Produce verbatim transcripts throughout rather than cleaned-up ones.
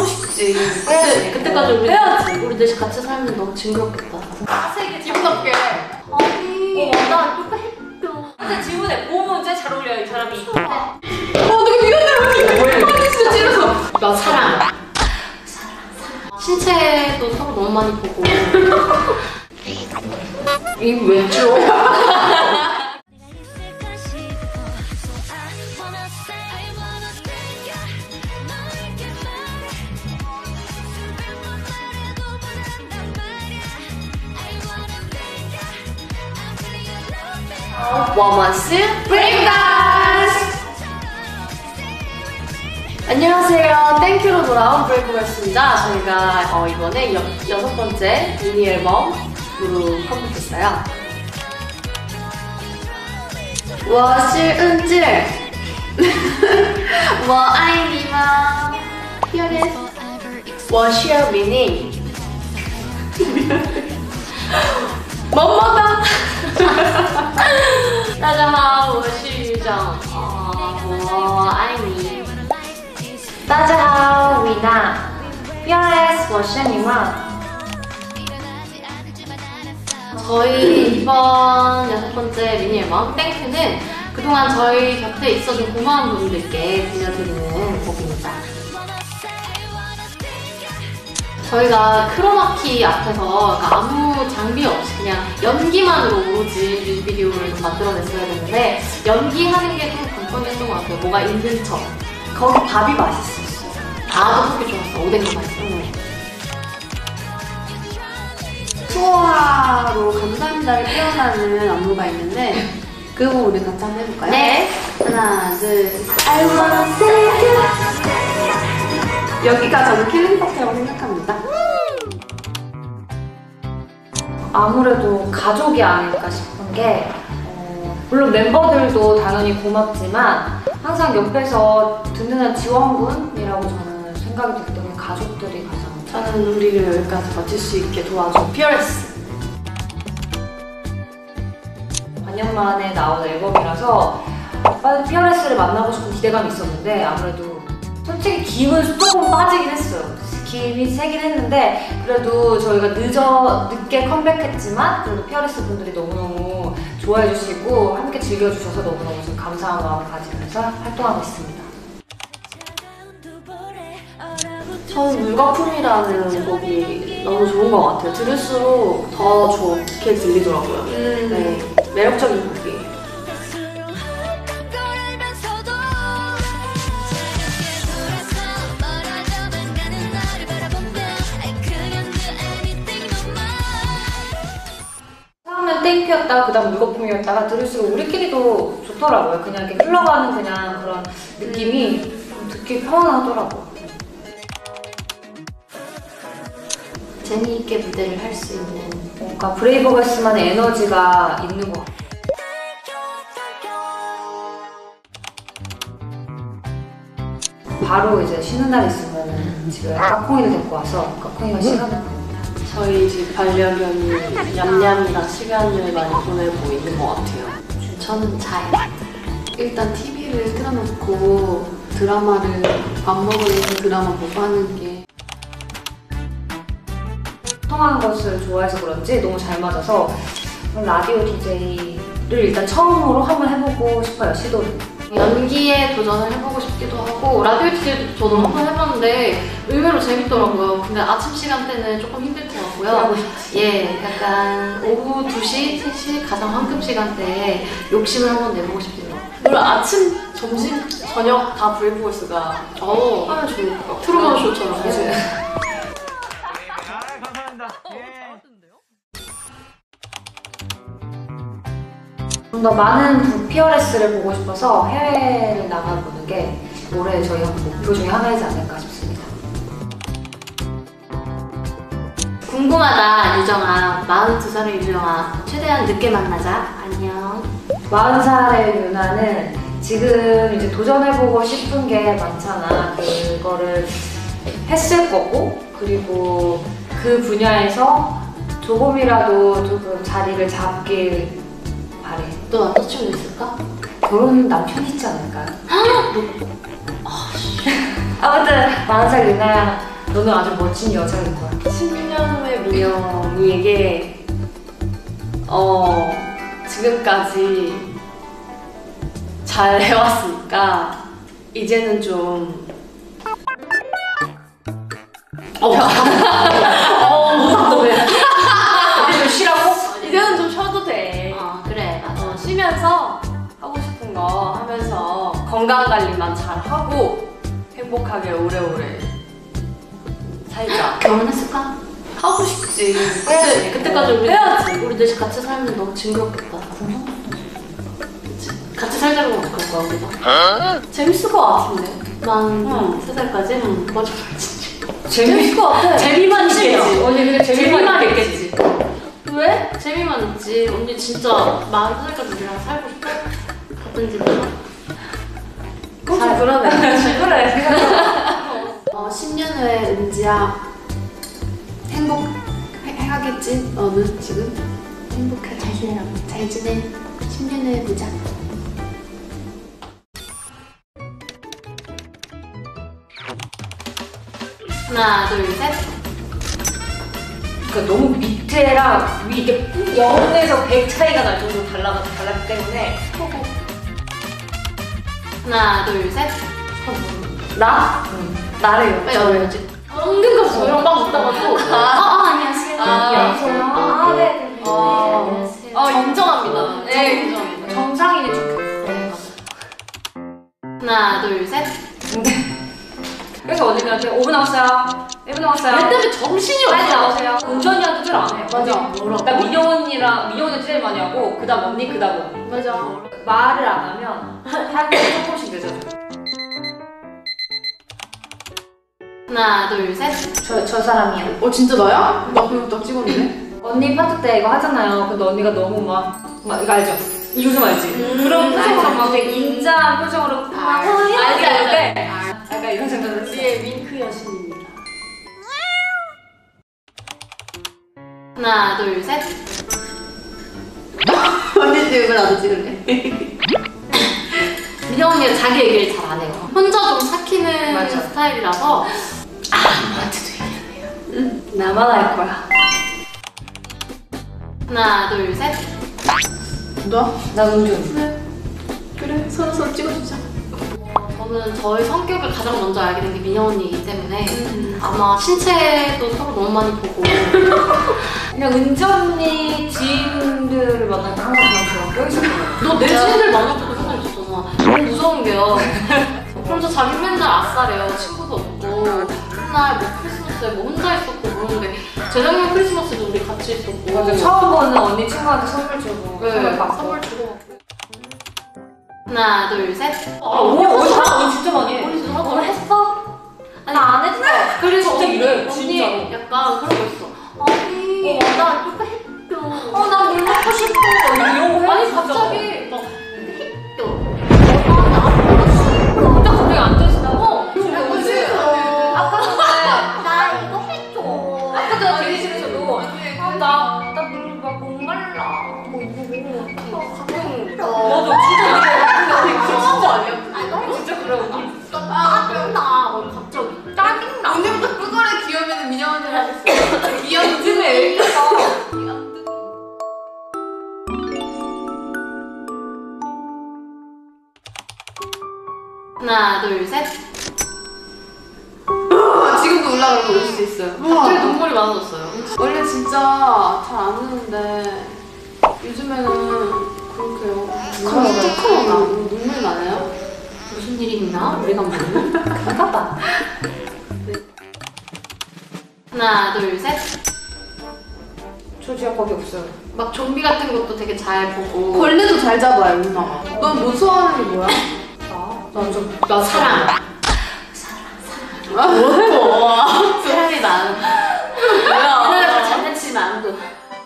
싶지. 해야지. 그때까지 우리 해야지. 우리 넷이 같이 살면 너무 징그럽겠다. 빡세게 기분 나쁘게. 아니, 어. 나 이거 했어. 근데 질문에 뭐 문제 잘 어울려요, 이 사람이. 어, 어떻게 미안해. 왜? 뻔했어, 찔러서. 나 사랑. 사랑, 사랑. 신체도 서로 너무 많이 보고. 이거 왜 줘? 워머스 브레이크댄스! 안녕하세요. 땡큐로 돌아온 브레이크걸스입니다. 저희가 어, 이번에 여, 여섯 번째 미니 앨범으로 컴퓨트했어요. 我是은智我爱你吗 Here it is 我是미니 뭐뭐다 大家好，我是于正，哦，我爱你。大家好，维娜。P R S， 我是你吗？ 저희 이번 여섯 번째 미니 앨범 땡큐는 그동안 저희 곁에 있어준 고마운 분들께 들려드리는 곡입니다. 저희가 크로마키 앞에서 그러니까 아무 장비 없이 그냥 연기만으로 오로지 뮤직비디오를 좀 만들어냈어야 되는데 연기하는 게 좀 관건이었던 것 같아요. 뭐가 있는 척. 거기 밥이 맛있었어요. 다 떡볶이 좋았어. 오뎅도 맛있었어. 수호화로 감사합니다를 표현하는 안무가 있는데 그 곡 우리 같이 한번 해볼까요? 네. 하나, 둘, I wanna thank you. 여기가 저는 킬링 파트라고 생각합니다. 아무래도 가족이 아닐까 싶은 게 어, 물론 멤버들도 당연히 고맙지만 항상 옆에서 든든한 지원군이라고 저는 생각이 들기 때문에 가족들이 가장 저는 우리를 여기까지 버틸 수 있게 도와준 피 알 에스. 반년 만에 나온 앨범이라서 빨리 피 알 에스를 만나고 싶은 기대감이 있었는데 아무래도 솔직히 김은 조금 빠지긴 했어요. 김이 세긴 했는데 그래도 저희가 늦어, 늦게 컴백했지만 그래도 피 알 에스 분들이 너무너무 좋아해 주시고 함께 즐겨주셔서 너무너무 좀 감사한 마음을 가지면서 활동하고 있습니다. 저는 물거품이라는 곡이 너무 좋은 것 같아요. 들을수록 더 좋게 들리더라고요. 음. 네, 매력적인 곡이에요. 처음엔 땡큐였다가 그 다음 물거품이었다가 들을수록 우리끼리도 좋더라고요. 그냥 이렇게 흘러가는 그냥 그런 느낌이 좀 듣기 편하더라고요. 재미있게 무대를 할 수 있는 뭔가 브레이브걸스만의 에너지가 있는 것 같아요. 바로 이제 쉬는 날 있으면 집에 까꿍이를 데리고 와서 까꿍이가 시간을 보냅니다. 저희 집 반려견이 냠냠이랑 시간을 많이 보내고 있는 것 같아요. 저는 자요. 일단 티비를 틀어놓고 드라마를 밥 먹으면서 드라마 보고 하는 게 통하는 것을 좋아해서 그런지 너무 잘 맞아서 라디오 디제이를 일단 처음으로 한번 해보고 싶어요, 시도를. 연기에 도전을 해보고 싶기도 하고 라디오 디제이도 저도 한번 해봤는데 의외로 재밌더라고요. 근데 아침 시간대는 조금 힘들 것 같고요. 예, 약간 오후 두 시, 세 시 가장 황금 시간대에 욕심을 한번 내보고 싶네요. 그리고 아침, 점심, 저녁 다 브레이브걸스가 어, 하면 좋을 것 같아요. 트루먼 쇼처럼. 네. 좀 더 많은 피 알 에스를 보고 싶어서 해외를 나가보는 게 올해 저희 목표 중에 하나이지 않을까 싶습니다. 궁금하다, 유정아. 마흔두 살의 유정아. 최대한 늦게 만나자. 안녕. 마흔 살의 유나는 지금 이제 도전해보고 싶은 게 많잖아. 그거를 했을 거고, 그리고 그 분야에서 조금이라도 조금 자리를 잡길 바래. 너 남자친구 있을까? 결혼 남편 있지 않을까요? 아무튼 마흔 살 유나 너는 아주 멋진 여자일 거야. 십 년 후의 민영이에게 어 지금까지 잘 해왔으니까 이제는 좀 어, 어, 무섭다, 왜? 이제 좀 쉬라고? 이제는 좀 쉬어도 돼. 아, 그래, 맞아. 어, 쉬면서 하고 싶은 거 하면서 건강 관리만 잘 하고 행복하게 오래오래 살자. 결혼했을까? 하고 싶지. 그때, 그때까지 우리, 해야지. 우리 넷이 같이 살면 너무 징그럽겠다. 그치? 같이 살자고 어떡할 거야, 우리가? 재밌을 것 같은데. 만 응. 세 살까지? 응, 맞아, 맞지. 재밌을 것 같아. 재미만 있겠지. 언니 근데 재미만 있겠지. 왜? 재미만 있지. 언니 진짜 마흔 살까지 우리랑 살고 싶어? 같은 집에서? 그거 좀 그러네. 그래. 어, 십 년 후에 은지야 행복하겠지? 너는 지금? 행복해. 잘 지내라. 잘 지내. 십 년 후에 보자. 하나, 둘, 셋. 그러니까 너무 밑에랑 위 이게 영에서 백 차이가 날 정도로 달라가 달랐기 때문에 하나, 둘, 셋. 나? 응. 나를 빨리 여쭤. 어려지. 은근가 저랑 막 웃다가도 아, 아, 안녕하세요. 아, 안녕하세요. 아, 네, 네, 네. 어. 안녕하세요. 어, 인정합니다. 네, 네, 인정합니다. 정상인이 좋겠어. 네, 맞아. 하나, 둘, 셋. 그래서 언니들한테 오 분 남았어요. 일 분 남았어요. 얘 때문에 정신이 없어. 빨리 나오세요. 운전이랑도 줄 안 해요. 맞아. 뭐라고? 나 민영 언니랑 민영 언니 제일 많이 하고 그 다음 언니 그 다음 언니. 맞아. 말을 안 하면 한 조금씩 늦어져. 하나, 둘, 셋. 저, 저 사람이요. 어, 진짜 나야? 나 그냥 나 찍었는데? 언니 파트 때 이거 하잖아요. 근데 언니가 너무 막, 막 이거 알죠? 이 웃음 알지? 음, 그런 표정으로 알지. 막 되게 인자한 표정으로 막 알- 어, 알지, 이렇게 알지, 하는데 알지. 약간 이런 생각을 했어. 우리의 윙크 여신입니다. 하나, 둘, 셋. 언니 찍으면 나도 찍을래? 민영 언니가 자기 얘기를 잘 안 해요. 혼자 좀 삭히는 맞아. 스타일이라서 아무한테도 얘기 안 해요. 응, 나만 할 거야. 하나, 둘, 셋. 너? 나 은준. 그래. 그래, 서로 서로 찍어주자. 저는 저의 성격을 가장 먼저 알게 된 게 민영 언니이기 때문에 음. 아마 신체도 서로 너무 많이 보고 그냥 은준 언니 지인들을 만날 때 항상 그냥 저랑 껴있었거든요. 너 내 지인들 만나보고 생각 있었잖아. 너무 무서운 게요. 혼자 자기 맨날 아싸래요. 친구도 없고 맨날 뭐 크리스마스에 뭐 혼자 있었고 그러는데 재작년 크리스마스도 우리 같이 있었고 맞아, 처음 보는 언니 친구한테 선물 주고 네, 선물 받고. 선물 주고 하나, 둘, 셋. 아, 오, 언니 사- 언니 진짜 많이 해. 언니 진짜 오늘 했어? 아니, 나 안 했어. 그리고 진짜 언니, 이래, 언니 진짜로. 약간 그런 거 있어. 아니, 어. 나 이거 했죠. 어, 나 물 먹고 싶어. 이런 거 해. 아니, 진짜. 갑자기 막 했죠. 진짜 갑자기 앉아있다. 어, 너무 싫어. 아까 전에 나 이거 해줘. 아까 전에 대기실에서도 아, 나, 나 물 막 목말라. 뭐 이러고. 어, 갑자기. 맞아, 진짜 이래. 진짜 거 아니야? 진짜 그래, 언니. 짜증나. 어, 갑자기. 짜증나. 언제부터 끄거래 귀여우면 민영 언니를 하겠어. 귀여운 요즘에 애기가. 하나, 둘, 셋. 지금도 올라가는 거 볼 수 있어요. 갑자기 눈물이 많아졌어요. 원래 진짜 잘 안 우는데 요즘에는 그렇게요. 그러게요. 조금 눈물 나네요. 무슨 일이 있나? 우리가 모르는? 반갑다. 하나, 둘, 셋. 저 진짜 겁이 없어요. 막 좀비 같은 것도 되게 잘 보고. 벌레도 잘 잡아요, 누나가. 넌 무서워하는 게 뭐야? 나? 나 좀, 나 사랑. 뭐? 사랑이 많은. 뭐야? 누나가 장난치면 안 돼.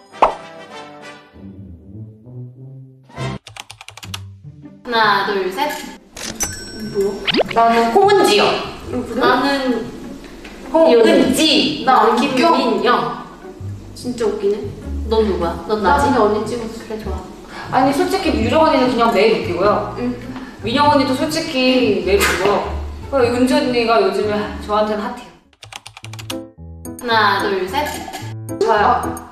하나, 둘, 셋. 뭐? 나는 홍은지요. 나는 홍은지. 나 나는 웃겨. 김민영. 진짜 웃기네. 넌 누구야? 넌 나 나지? 그냥 언니 찍었어. 그래, 좋아. 아니 솔직히 유정 언니는 그냥 매일 웃기고요. 응. 민영 언니도 솔직히 매일 웃기고요. 그리고 은지 언니가 요즘에 저한테는 핫해요. 하나, 둘, 셋. 저요.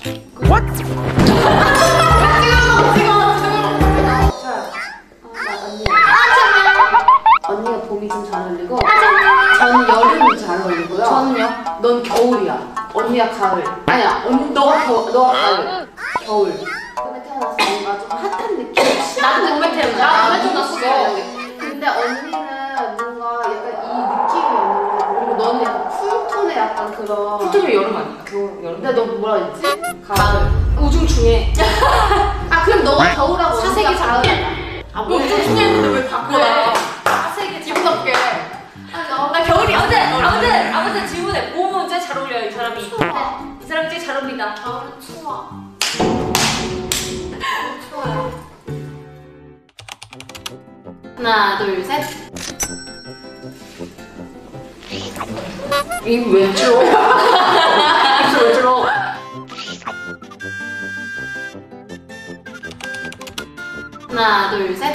언니가 봄이 좀 잘 어울리고 저는 여름이 잘 어울리고요. 저는요? 넌 겨울이야. 언니가 가을. 아니야, 언니 너가 겨, 너가 가을. 겨울. 봄에 태어나서 뭔가 좀 핫한 느낌. 나도 봄에 태어났어. 나도 봄에 태어났어. 근데 언니는 뭔가 약간 이 느낌이 없는 거. 그리고 너는 약간 쿨톤의 약간 그런. 쿨톤이 여름 아니야? 겨울, 여름. 근데 너 뭐라 했지? 가을. 우중 중에. 아 그럼 너가 겨울하고 사색이 언니가 잘 가을. 아, 뭐 우중 중에 했는데 왜 바꿔 나? 사색이 기분 나쁘게. 나 겨울이 아무튼 아무튼 아무튼 질문해. 봄은 진짜 잘 어울려요 이 사람이. 이 사람이 제일 잘 어울린다. 겨울은 추워. 추워요. 하나, 둘, 셋. 이거 왜 들어? 이거 왜 들어? 하나, 둘, 셋.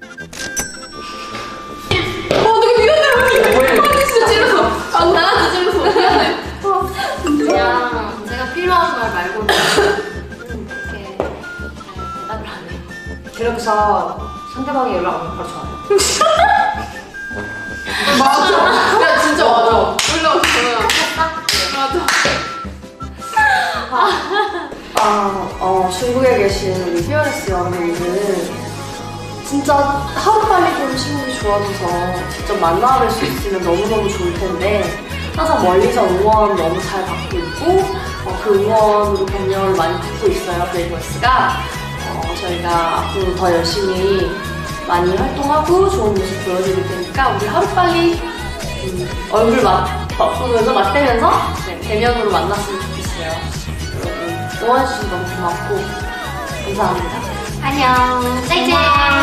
어 되게 미안해. 언니 진짜 찔러서. 아 나한테 찔러서 미안해. 그냥 제가 필요한 말 말고는 그렇게 잘 대답을 안 해요. 그래서 상대방이 연락 안 오면 바로 전화해요. 맞아. 야 진짜 맞아. 올라오고 전화. 맞아. 아, 어, 중국에 계신 우리 피어레스 여러분들 진짜 하루빨리 좀 시국이 좋아져서 직접 만나뵐 수 있으면 너무너무 좋을 텐데 항상 멀리서 응원 너무 잘 받고 있고 어, 그 응원으로 격려를 많이 받고 있어요, 브레이브걸스가. 어, 저희가 앞으로 더 열심히 많이 활동하고 좋은 모습 보여드릴 테니까 우리 하루빨리 음, 얼굴 맞, 보면서 맞대면서 네, 대면으로 만났으면 좋겠어요. 여러분 응원해주셔서 너무 고맙고 감사합니다. 안녕. 짜이짜이.